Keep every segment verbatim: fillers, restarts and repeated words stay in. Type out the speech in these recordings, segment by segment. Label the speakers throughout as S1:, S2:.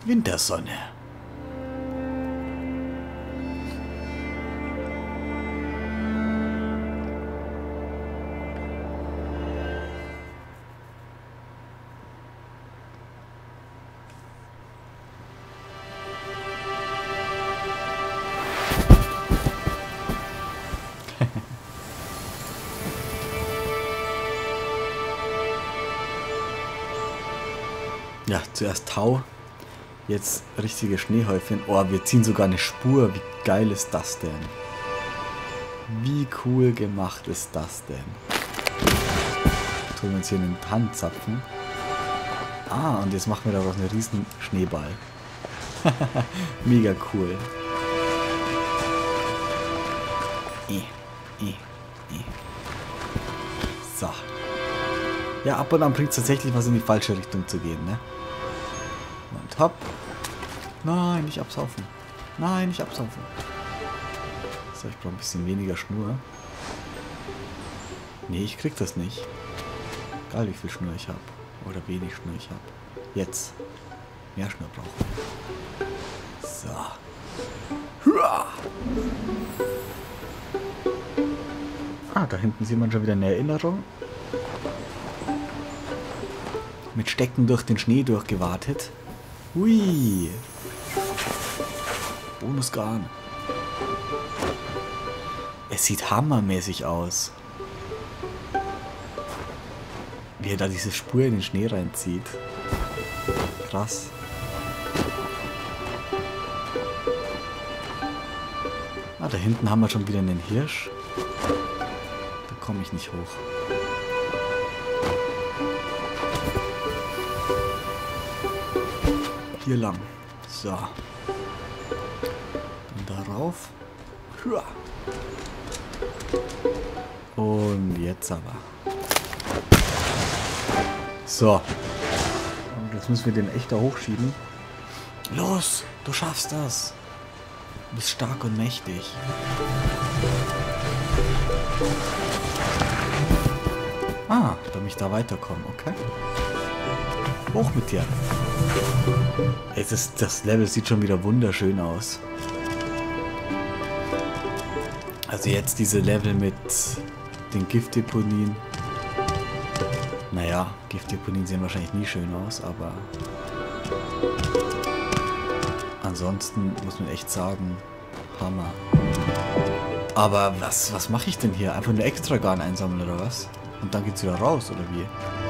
S1: Wintersonne. Ja, zuerst Tau, jetzt richtige Schneehäufchen. Oh, wir ziehen sogar eine Spur. Wie geil ist das denn? Wie cool gemacht ist das denn? Tun wir uns hier einen Tannenzapfen. Ah, und jetzt machen wir daraus einen riesen Schneeball. Mega cool. Eh, eh, eh. So. Ja, ab und an bringt es tatsächlich was in die falsche Richtung zu gehen, ne? Und hopp. Nein, nicht absaufen. Nein, nicht absaufen. So, ich brauche ein bisschen weniger Schnur. Nee, ich krieg das nicht. Egal wie viel Schnur ich habe. Oder wenig Schnur ich habe. Jetzt. Mehr Schnur brauchen wir. So. Hua! Ah, da hinten sieht man schon wieder eine Erinnerung. Mit Stecken durch den Schnee durchgewartet. Hui. Bonusgarn. Es sieht hammermäßig aus. Wie er da diese Spur in den Schnee reinzieht. Krass. Ah, da hinten haben wir schon wieder einen Hirsch. Da komme ich nicht hoch. Hier lang. So. Und darauf. Und jetzt aber. So. Und jetzt müssen wir den echt da hochschieben. Los, du schaffst das. Du bist stark und mächtig. Ah, damit ich da weiterkomme, okay. Hoch mit dir. Jetzt ist, das Level sieht schon wieder wunderschön aus. Also jetzt diese Level mit den Giftdeponien. Naja, Giftdeponien sehen wahrscheinlich nie schön aus, aber ansonsten muss man echt sagen, Hammer. Aber was, was mache ich denn hier? Einfach nur Extragarn einsammeln oder was? Und dann geht's wieder raus, oder wie?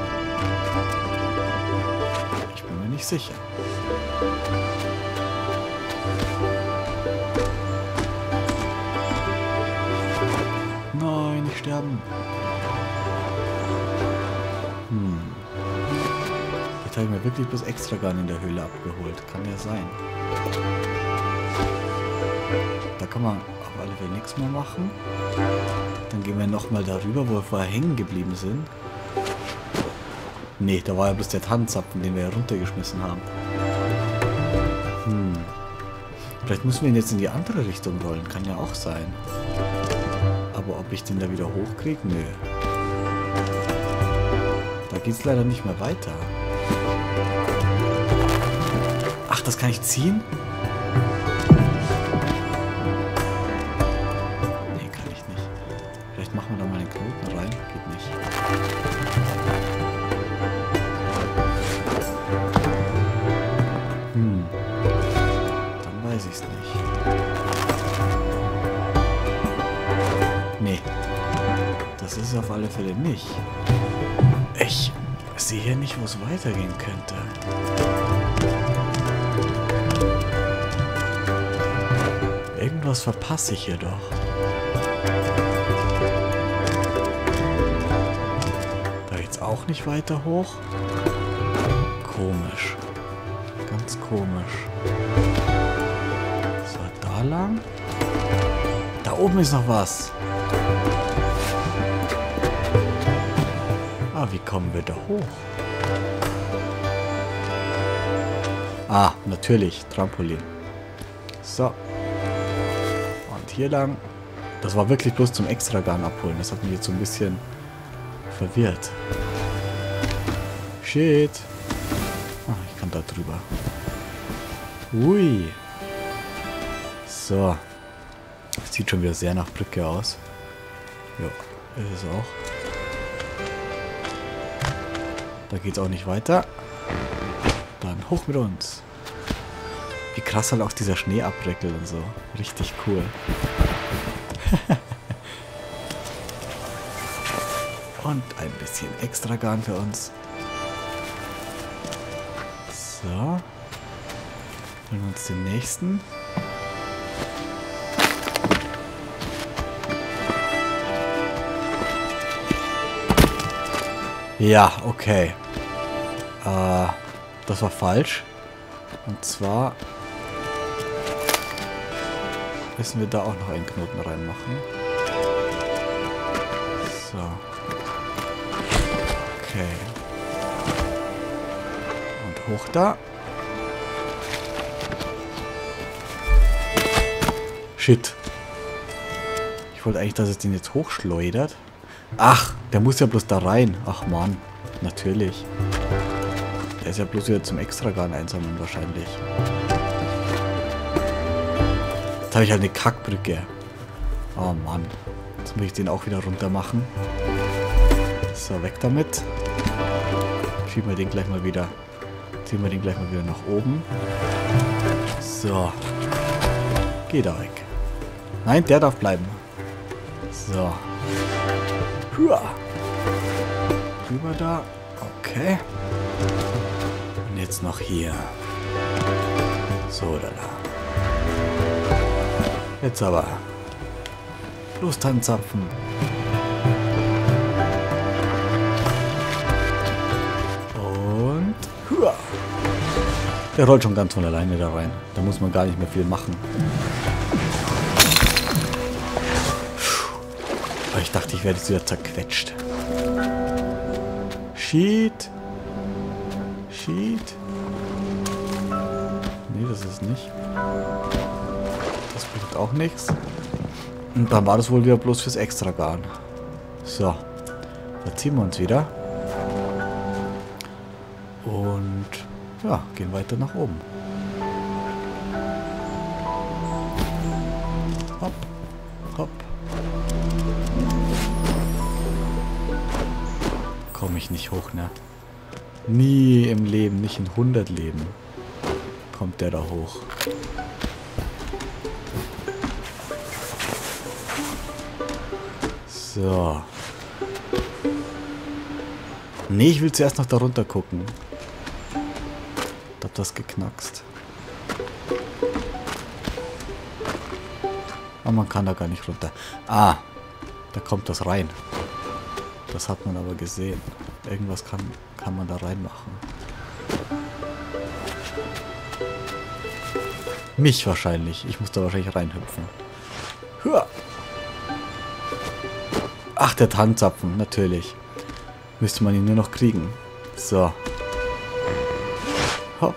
S1: Ich bin mir nicht sicher. Nein, nicht sterben. Hm. Jetzt habe ich mir wirklich bloß Extragarn in der Höhle abgeholt. Kann ja sein. Da kann man auf alle Fälle nichts mehr machen. Dann gehen wir nochmal darüber, wo wir vorher hängen geblieben sind. Nee, da war ja bloß der Tannenzapfen, den wir ja runtergeschmissen haben. Hm. Vielleicht müssen wir ihn jetzt in die andere Richtung rollen. Kann ja auch sein. Aber ob ich den da wieder hochkriege? Nö. Da geht's leider nicht mehr weiter. Ach, das kann ich ziehen? Nee, kann ich nicht. Vielleicht machen wir da mal den Knoten rein. Geht nicht. Hm. Dann weiß ich's nicht. Nee. Das ist es auf alle Fälle nicht. Ich sehe hier nicht, wo es weitergehen könnte. Irgendwas verpasse ich hier doch. Da geht's auch nicht weiter hoch. Komisch. Ganz komisch. So, da lang. Da oben ist noch was. Ah, wie kommen wir da hoch? Ah, natürlich. Trampolin. So. Und hier lang. Das war wirklich bloß zum Extragarn abholen. Das hat mich jetzt so ein bisschen verwirrt. Shit. Ah, ich kann da drüber. Ui. So. Sieht schon wieder sehr nach Brücke aus. Ja, ist es auch. Da geht's auch nicht weiter. Dann hoch mit uns. Wie krass halt auch dieser Schnee abbrickelt und so. Richtig cool. Und ein bisschen extra Garn für uns. So. Holen wir uns den nächsten. Ja, okay. Äh, das war falsch. Und zwar müssen wir da auch noch einen Knoten reinmachen. So. Okay. Und hoch da. Shit. Ich wollte eigentlich, dass es den jetzt hochschleudert. Ach, der muss ja bloß da rein. Ach Mann, natürlich. Der ist ja bloß wieder zum Extragarn einsammeln wahrscheinlich. Jetzt habe ich halt eine Kackbrücke. Oh Mann. Jetzt muss ich den auch wieder runter machen. So, weg damit. Schieben wir den gleich mal wieder. Ziehen wir den gleich mal wieder nach oben. So. Geh da weg. Nein, der darf bleiben. So. Hua. Rüber da. Okay. Und jetzt noch hier. So, da da. Jetzt aber. Bloß Tanzapfen. Und. Hua. Der rollt schon ganz von alleine da rein. Da muss man gar nicht mehr viel machen. Aber ich dachte, ich werde jetzt wieder zerquetscht. Sheet. Sheet. Nee, das ist nicht. Das bringt auch nichts. Und dann war das wohl wieder bloß fürs Extragarn. So. Da ziehen wir uns wieder. Und ja, gehen weiter nach oben. Hopp. Hopp. Komme ich nicht hoch, ne? Nie im Leben, nicht in hundert Leben kommt der da hoch. So. Nee, ich will zuerst noch da runter gucken. Ich hab das geknackst. Aber man kann da gar nicht runter. Ah, da kommt das rein. Das hat man aber gesehen. Irgendwas kann, kann man da reinmachen. Mich wahrscheinlich. Ich muss da wahrscheinlich reinhüpfen. Hua. Ach, der Tanzapfen, natürlich. Müsste man ihn nur noch kriegen. So. Hopp.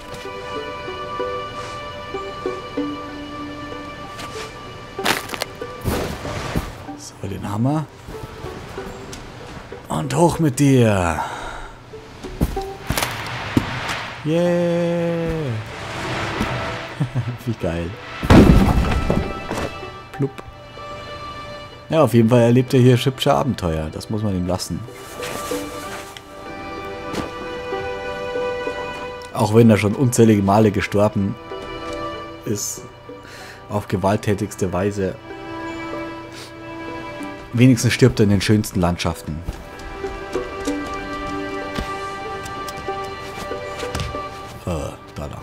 S1: So, den Hammer. Und hoch mit dir. Yeah. Wie geil. Plupp. Ja, auf jeden Fall erlebt er hier hübsche Abenteuer. Das muss man ihm lassen. Auch wenn er schon unzählige Male gestorben ist. Auf gewalttätigste Weise. Wenigstens stirbt er in den schönsten Landschaften. Äh, da lang.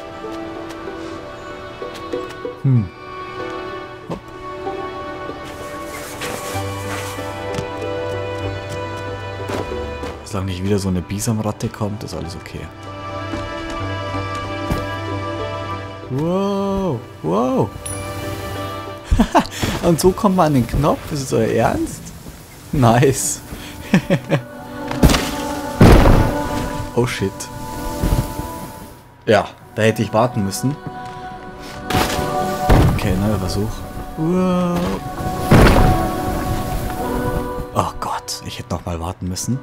S1: Hm. Hopp. Solange nicht wieder so eine Bisamratte kommt, ist alles okay. Wow, wow. Und so kommt man an den Knopf. Ist es euer Ernst? Nice. Oh shit. Ja, da hätte ich warten müssen. Okay, neuer Versuch. Wow. Oh Gott, ich hätte noch mal warten müssen.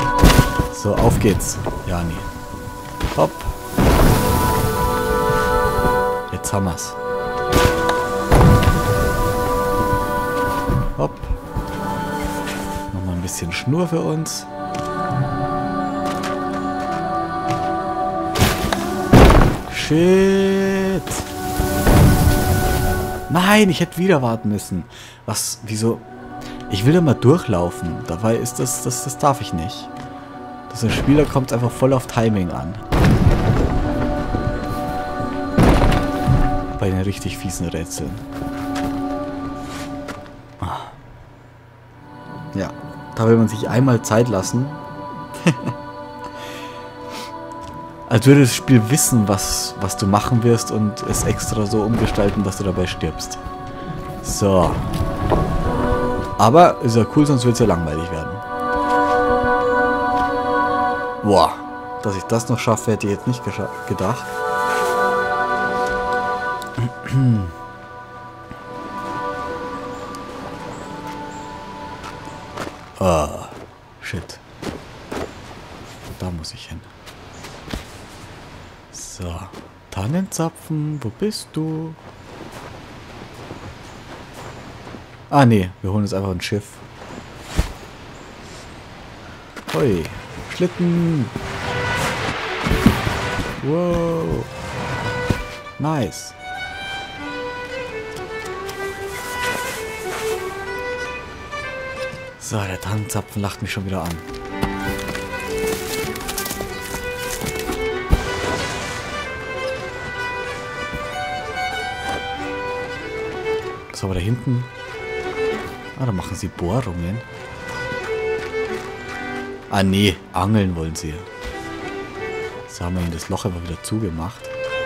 S1: So, auf geht's. Ja, nee. Hopp. haben wir's. Hopp. Nochmal ein bisschen Schnur für uns. Shit. Nein, ich hätte wieder warten müssen. Was, wieso? Ich will da mal durchlaufen. Dabei ist das, das, das darf ich nicht. Das ist ein Spiel, da kommt es einfach voll auf Timing an. Bei den richtig fiesen Rätseln. Ja, da will man sich einmal Zeit lassen. Als würde das Spiel wissen, was, was du machen wirst und es extra so umgestalten, dass du dabei stirbst. So. Aber ist ja cool, sonst wird es ja langweilig werden. Boah. Dass ich das noch schaffe, hätte ich jetzt nicht gedacht. Ah, shit. Da muss ich hin. So. Tannenzapfen, wo bist du? Ah, nee. Wir holen uns einfach ein Schiff. Hoi. Schlitten. Wow. Nice. So, der Tannenzapfen lacht mich schon wieder an. So, aber da hinten... Ah, da machen sie Bohrungen. Ah, nee. Angeln wollen sie. So haben wir ihnen das Loch einfach wieder zugemacht.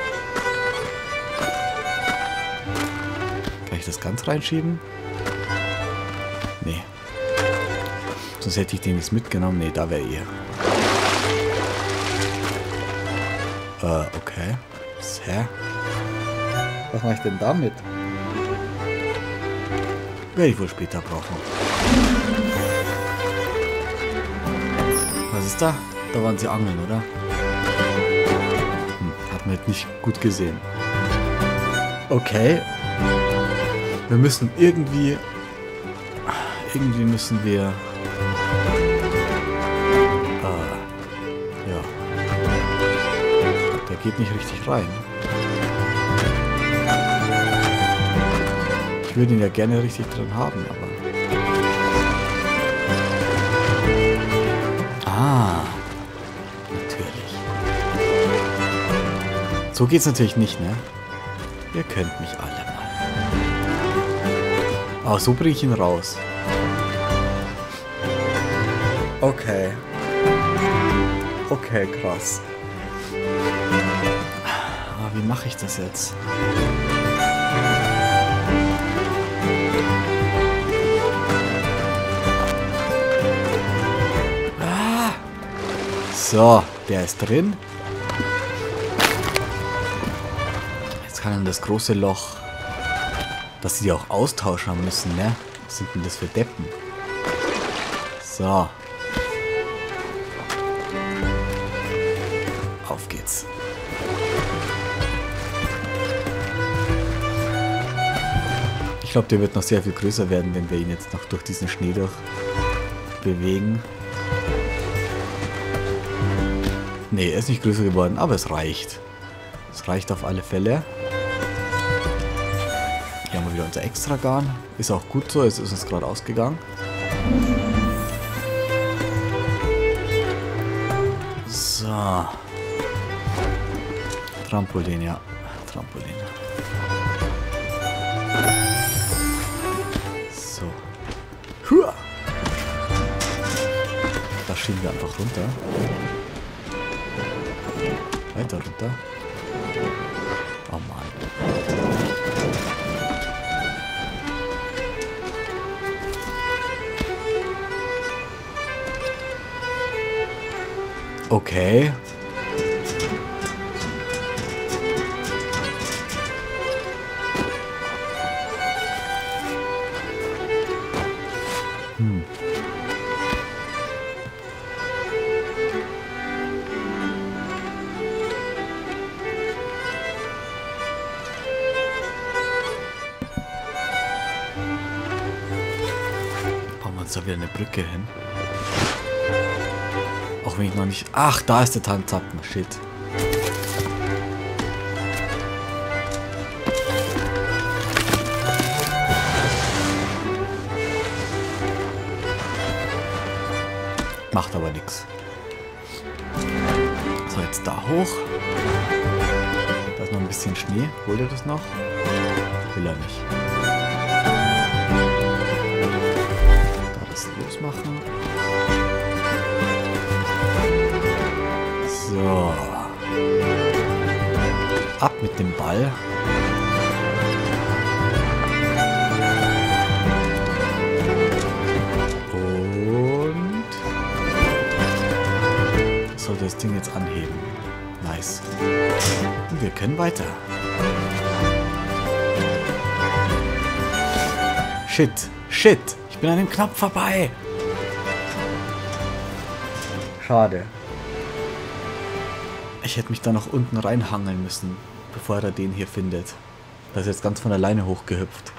S1: Kann ich das ganz reinschieben? Nee. Sonst hätte ich den jetzt mitgenommen. Nee, da wäre ihr. Äh, okay. Hä? Was mache ich denn damit? Werde ich wohl später brauchen. Was ist da? Da waren sie angeln, oder? Hm, hat man jetzt nicht gut gesehen. Okay. Wir müssen irgendwie... Irgendwie müssen wir... Geht nicht richtig rein. Ich würde ihn ja gerne richtig drin haben, aber... Ah, natürlich. So geht's natürlich nicht, ne? Ihr könnt mich alle mal. Aber so bringe ich ihn raus. Okay. Okay, krass. Wie mache ich das jetzt? Ah. So, der ist drin. Jetzt kann er das große Loch, dass sie die auch austauschen müssen, ne? Was sind denn das für Deppen? So. Auf geht's. Ich glaube, der wird noch sehr viel größer werden, wenn wir ihn jetzt noch durch diesen Schnee durch bewegen. Nee, er ist nicht größer geworden, aber es reicht. Es reicht auf alle Fälle. Hier haben wir wieder unser Extragarn. Ist auch gut so, es ist uns gerade ausgegangen. So. Trampolin, ja. Trampolin. Hua. Da schieben wir einfach runter. Weiter runter. Oh Mann. Okay. Hm. ist da wieder eine Brücke hin. Auch wenn ich noch nicht... Ach, da ist der Tannenzappen. Shit. Macht aber nichts. So, jetzt da hoch. Da ist noch ein bisschen Schnee. Holt er das noch? Will er nicht. Da das losmachen. So. Ab mit dem Ball. Sollte das Ding jetzt anheben. Nice. Und wir können weiter. Shit. Shit. Ich bin an dem Knopf vorbei. Schade. Ich hätte mich da noch unten reinhangeln müssen, bevor er den hier findet. Das ist jetzt ganz von alleine hochgehüpft.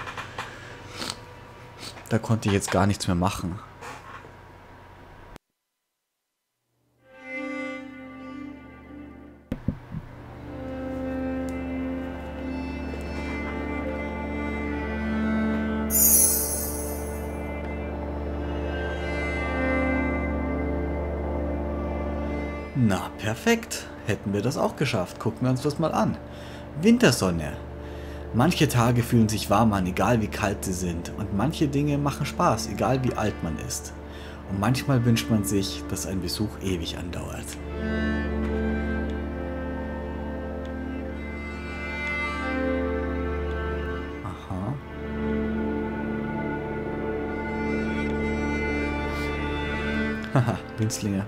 S1: Da konnte ich jetzt gar nichts mehr machen. Na, perfekt. Hätten wir das auch geschafft. Gucken wir uns das mal an. Wintersonne. Manche Tage fühlen sich warm an, egal wie kalt sie sind. Und manche Dinge machen Spaß, egal wie alt man ist. Und manchmal wünscht man sich, dass ein Besuch ewig andauert. Aha. Haha, Winzlinge.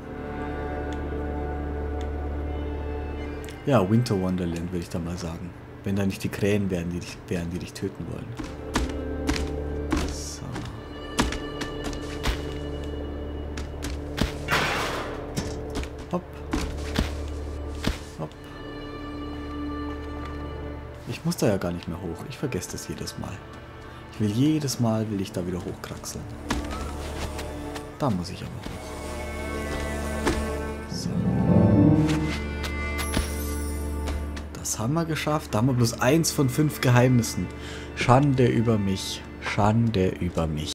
S1: Ja, Winter Wonderland würde ich da mal sagen. Wenn da nicht die Krähen wären, die dich, wären, die dich töten wollen. So. Hopp. Hopp. Ich muss da ja gar nicht mehr hoch. Ich vergesse das jedes Mal. Ich will jedes Mal, will ich da wieder hochkraxeln. Da muss ich aber hoch. So. Das haben wir geschafft. Da haben wir bloß eins von fünf Geheimnissen. Schande über mich. Schande über mich.